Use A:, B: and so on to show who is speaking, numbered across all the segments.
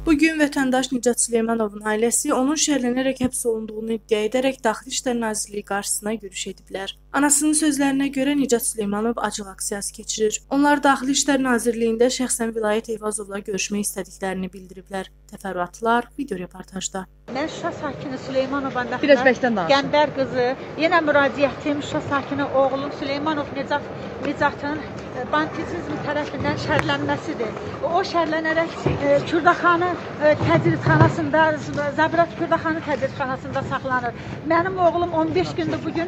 A: Bugün vətəndaş Nicat Süleymanovun ailəsi onun şərlənərək həbs olunduğunu iddia edərək Daxili İşlər Nazirliyi qarşısına yürüş ediblər. Anasının sözlərinə görə Nicat Süleymanov acıq aksiyası keçirir. Onlar Daxili İşlər Nazirliyində şəxsən Vilayət Eyvazovla görüşmək istədiklərini bildiriblər. Təfərrüatlar video reportajda.
B: Mən Şuşa sakini Süleymanova
C: Qəmbər
B: qızı, yenə müraciətim Şuşa sakini oğlum Süleymanov Nicatın banditizm tərəfindən şərlənməsidir. O şərlənərək Kürdaxanı təcridxanasında, Zabrat Kürdaxanı təcridxanasında saxlanır. Mənim oğlum 15 gündür bugün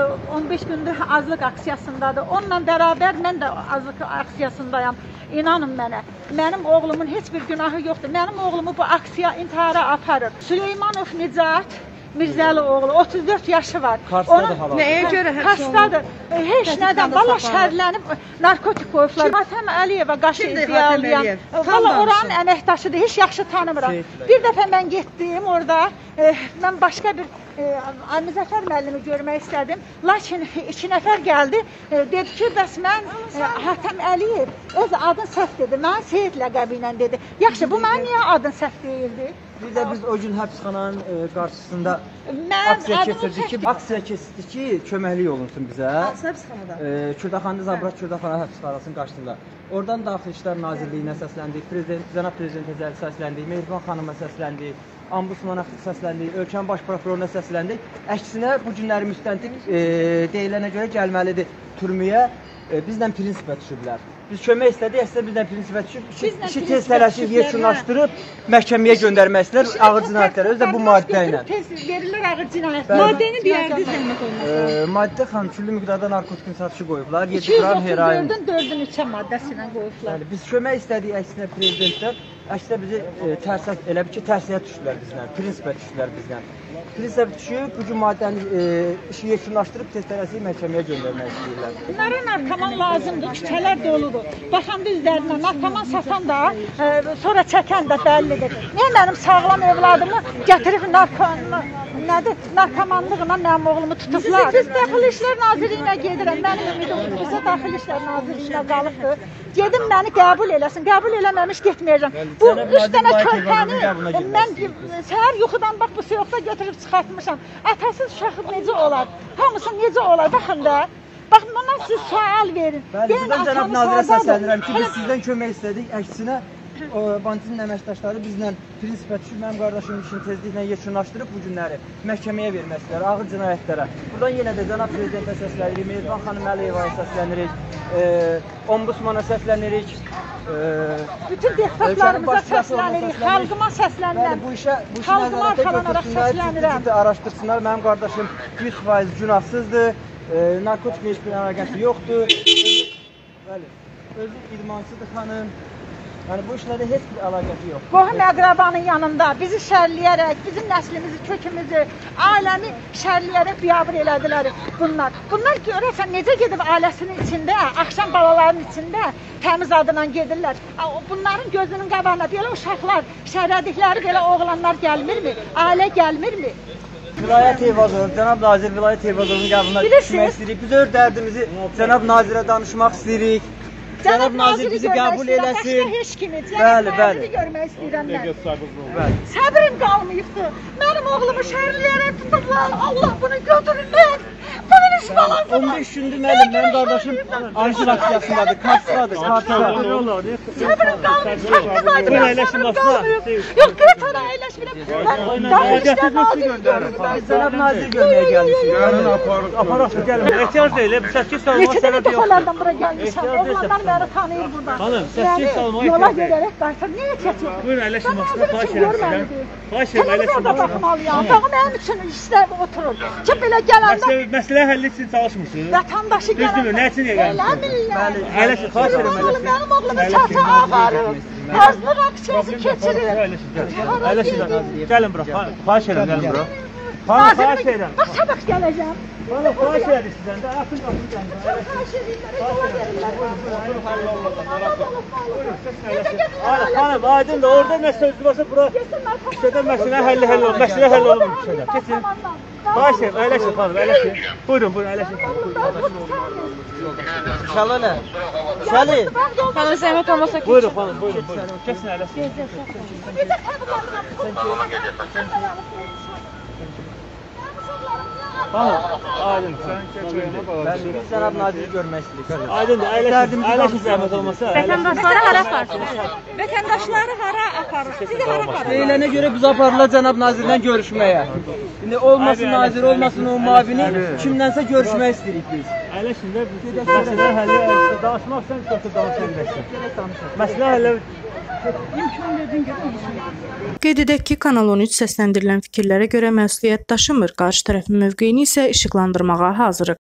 B: 15 gündür azlıq aksiyasındadır. Onunla bərabər mən də azlıq aksiyasındayam. İnanın mənə, mənim oğlumun heç bir günahı yoxdur. Mənim oğlumu bu aksiya intihara aparır. Süleymanov Nicat Mirzəli oğlu, 34 yaşı var.
C: Karsdadır hala.
B: Nəyə görə Karsdadır? Heç nədən, valla şərlənib narkotik qoyublar. Hatəm Əliyeva qaşı iddialayan, valla oranın əməkdaşıdır, heç yaxşı tanımıram. Bir dəfə mən getdim orada, mən başqa bir Müzəffər müəllimi görmək istədim. Lakin 2 nəfər gəldi, dedi ki, bəs mən Hatəm Əliyev, öz adın səhv dedi, mən Seyid ləqəbi ilə dedi. Yaxşı, bu mən niyə adın səhv deyildi?
C: Bir də biz o gün həbsxananın qarşısında aksiya keçirdik ki, köməklik olunsun bizə.
B: Həbsxanada?
C: Kürdaxanlı Zabrat Kürdaxana həbsxanasının qarşısında. Oradan Daxili İşlər Nazirliyinə səsləndik, Cənab Prezidentə səsləndik, Mehriban xanıma səsləndik, Ombudsmana səsləndik, ölkənin baş prokuroruna səsləndik. Əksinə bu günləri müstəntiq deyilənə görə gəlməlidir türməyə, bizlə prinsipə düşüblər. Biz kömək istədik, əslində bizdən prinsipə düşüb, işi tez tələşib, yekunlaşdırıb məhkəməyə göndərmək istəyir ağır cinayətlərə, özü də bu maddə ilə.
B: Verilir ağır cinayətlər. Maddəni deyərdi zəhmət olmasa.
C: Maddə xanım, küllü miqdarda narkotikin satışı qoyublar, 7 qram heroin.
B: 234-ün 4-ün 3 maddəsi ilə qoyublar.
C: Biz kömək istədik əksinə prezidentdən, əksinə bizi elə bir ki, tərsiyə düşdülər bizdən, prinsipə düşdülər bizdən. Prinsipə düşüb, bu gün maddəni işi yekunlaşdırıb tez tələsi məhkəməyə göndərmək istəyirlər.
B: Bunlara narkoman lazımdır, küçələr doludur. Baxanda üzlərinə narkoman satan da, sonra çəkən də bəllidir. Niyə mənim sağlam evladımı gətirib narkomanlıqla mənim oğlumu tutublar? Biz Daxili İşlər Nazirliyinə gedirəm, mənim ümidim bizə Daxili İşlər Nazirliyinə qalıbdır. Gedim məni qəbul eləsin, qəbul eləməmiş getməyəcəm. Bu 3 dənə körpəni mən səhər yuxudan bax bu soyuqda götürüb çıxartmışam. Atəsiz uşaq necə olar? Hamısı necə olar? Baxın da. Bax, bana siz sual verin.
C: Bəli, buradan cənab nazirə səslənirəm ki, biz sizdən kömək istədik. Əksinə, banditizm əməkdaşları bizlə prinsipə düşüb, mənim qardaşımın işini tezliklə yekunlaşdırıb bu günləri məhkəməyə vermək istəyir, ağır cinayətlərə. Buradan yenə də cənab prezidentə səslənirik, Mehriban xanım Əliyevaya səslənirik, Ombudsmana səslənirik.
B: Bütün deputatlarımıza səslənirik, xalqıma səslənirəm.
C: Bu işə nəzarətə götürsünlər, ciddi araşdırsınlar. Mənim qardaşım 100% günahsızdır. Narkotiklə heç bir əlaqəsi yoxdur. Bəli, özü idmansıdır xanım. Yəni bu işlərdə heç bir əlaqəsi yoxdur.
B: Qohum əqrabanın yanında bizi şərləyərək, bizim nəslimizi, kökümüzü, aləmi şərləyərək biabır elədilər bunlar. Bunlar görəsən necə gedib ailəsinin içində, axşam balaların içində təmiz adına gedirlər. Bunların gözünün qabağına belə uşaqlar, şərədikləri belə oğlanlar gəlmirmi? Ailə gəlmirmi?
C: Vilayət Eyvazov, cənab nazir Vilayət Eyvazovun qəbuluna düşmək istəyirik. Biz öz dərdimizi cənab nazirə danışmaq istəyirik. Cənab nazir bizi qəbul eləsin.
B: Başqa heç kimi.
C: Bəli, bəli.
B: Görmək istəyirəm mən. Səbrim qalmayıbdır. Mənim oğlumu şərləyərək tutublar. Allah bunu götürürlər. Bunun iş balası var.
C: 15 gündür mənim qardaşım arşiv aksiyasındadır, Karsdadır, Karsdadır.
B: Səbrim qalmayıb, səbrim qalmayıb. Yox, qıtara əyləşmirəm. Mən Daxili İşlər Nazirliyini
C: Cənab nazir görməyə gəlmişik.
D: Aparaq da gəlmir. Ehtiyac deyil, bu səskil salmaq
B: səbəbi yoxdur. Neçə dəfələrdən bura gəlmişəm, oğlanlar məni tanıyır buradan.
D: Xanım, səskil salmaq
B: yola görərək qaytar, niyə çəkir?
D: Buyurun, əyləşin maşına, xahiş edirəm sizdən. Xahiş edirəm, əyləşin
B: maşına. Baxmalıyam, bağı mənim üçün işlər oturur. Ki, belə gələndə...
D: Məsələ həlli üçün çalışmırsınız?
B: Vətəndaşı gələndə...
D: Düzdürmü, nə üçün gəlmişsiniz?
B: Eləmirlər.
D: Əyləşin, xahiş edirəm, əyləşin.
B: Mənim oğlumu çatı ağarır. Azlıq aksiyası keçirir.
D: Əyləşin, gəlin bura, xahiş edirəm, gəlin bura. Xahiş edirəm.
B: Bax, sabah gələcəm.
D: Xahiş edirəm sizdən də, atın qapını gəlin.
B: Xahiş edirlər, yola verirlər.
D: Xanım, aydın da orada nə sözü varsa bura Küçədə məsələ həll olunur. Məsələ həll olunur küçədə. Keçin. Xahiş edirəm, əyləşin xanım, əyləşin. Buyurun, əyləşin.
C: Şələ nə? Şəli.
B: Xanım zəhmət olmasa
D: Buyurun xanım, buyurun. Keçin əyləşin. Xanım, aydın.
C: Biz cənab naziri görmək istəyirik.
D: Aydındır, əyləşin zəhmət olmasa.
B: Vətəndaşları hara aparırsınız? Vətəndaşları hara aparırsınız? Sizi hara aparırsınız?
C: Deyilənə görə biz aparırlar cənab nazirlə görüşməyə. İndi olmasın nazir, olmasın o mavini, kimlənsə görüşmək istəyirik biz.
D: Əyləşin də məsələ həlli danışmaq istəyirsən, götür danışın. Məsələ həlli
A: Qeyd edək ki, Kanal 13 səsləndirilən fikirlərə görə məsuliyyət daşımır, qarşı tərəfin mövqeyini isə işıqlandırmağa hazırıq.